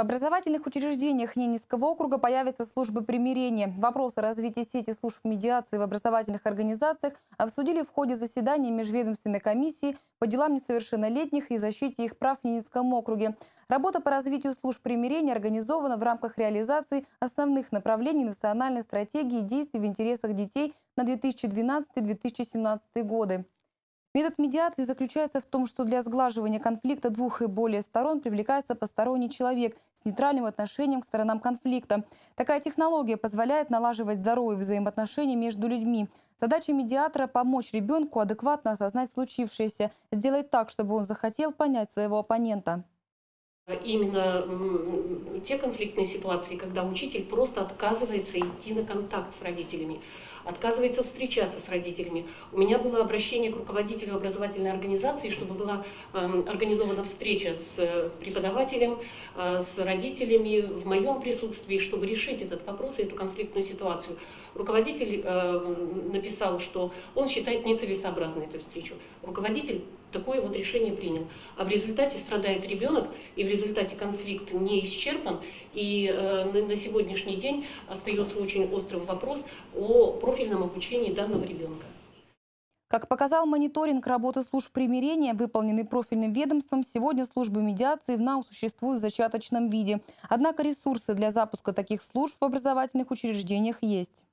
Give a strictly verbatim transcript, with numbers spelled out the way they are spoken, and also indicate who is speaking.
Speaker 1: В образовательных учреждениях Ненецкого округа появятся службы примирения. Вопросы развития сети служб медиации в образовательных организациях обсудили в ходе заседания Межведомственной комиссии по делам несовершеннолетних и защите их прав в Ненецком округе. Работа по развитию служб примирения организована в рамках реализации основных направлений национальной стратегии действий в интересах детей на две тысячи двенадцатый — две тысячи семнадцатый годы. Метод медиации заключается в том, что для сглаживания конфликта двух и более сторон привлекается посторонний человек с нейтральным отношением к сторонам конфликта. Такая технология позволяет налаживать здоровые взаимоотношения между людьми. Задача медиатора – помочь ребенку адекватно осознать случившееся, сделать так, чтобы он захотел понять своего оппонента.
Speaker 2: Именно те конфликтные ситуации, когда учитель просто отказывается идти на контакт с родителями, отказывается встречаться с родителями. У меня было обращение к руководителю образовательной организации, чтобы была э, организована встреча с преподавателем, э, с родителями в моем присутствии, чтобы решить этот вопрос и эту конфликтную ситуацию. Руководитель э, написал, что он считает нецелесообразной эту встречу. Руководитель такое вот решение принял. А в результате страдает ребенок, и в результате конфликт не исчерпан. И э, на, на сегодняшний день остается очень острым вопрос о профильном обучении данного ребенка.
Speaker 1: Как показал мониторинг работы служб примирения, выполненный профильным ведомством, сегодня службы медиации в НАУ существуют в зачаточном виде. Однако ресурсы для запуска таких служб в образовательных учреждениях есть.